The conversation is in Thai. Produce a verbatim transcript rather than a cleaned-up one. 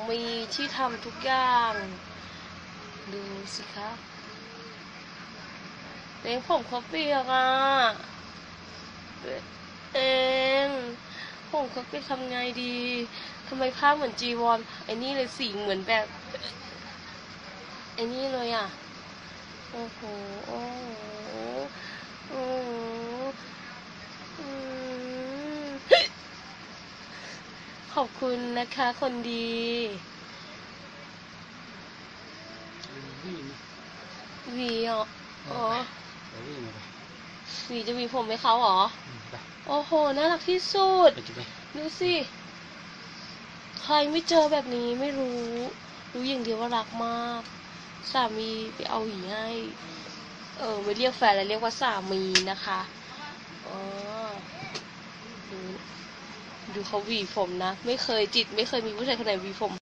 มีที่ทำทุกอย่างดูสิคะเองผมเขาเปียกอ่ะเองผมเขาไปทำไงดีทำไมผ้าเหมือนจีวรไอ้นี่เลยสีเหมือนแบบไอ้นี่เลยอ่ะโอ้โหโอ้โหโอ้โหขอบคุณนะคะคนดีวีอ๋ออ๋อวีจะวีผมให้เขาเหรอโอ้โหน่ารักที่สุดดูสิใครไม่เจอแบบนี้ไม่รู้รู้อย่างเดียวว่ารักมากสามีไปเอาหวีให้เออไม่เรียกแฟนแล้วเรียกว่าสามีนะคะอ๋อดูดูเขาหวีผมนะไม่เคยจิตไม่เคยมีผู้ชายคนไหนหวีผม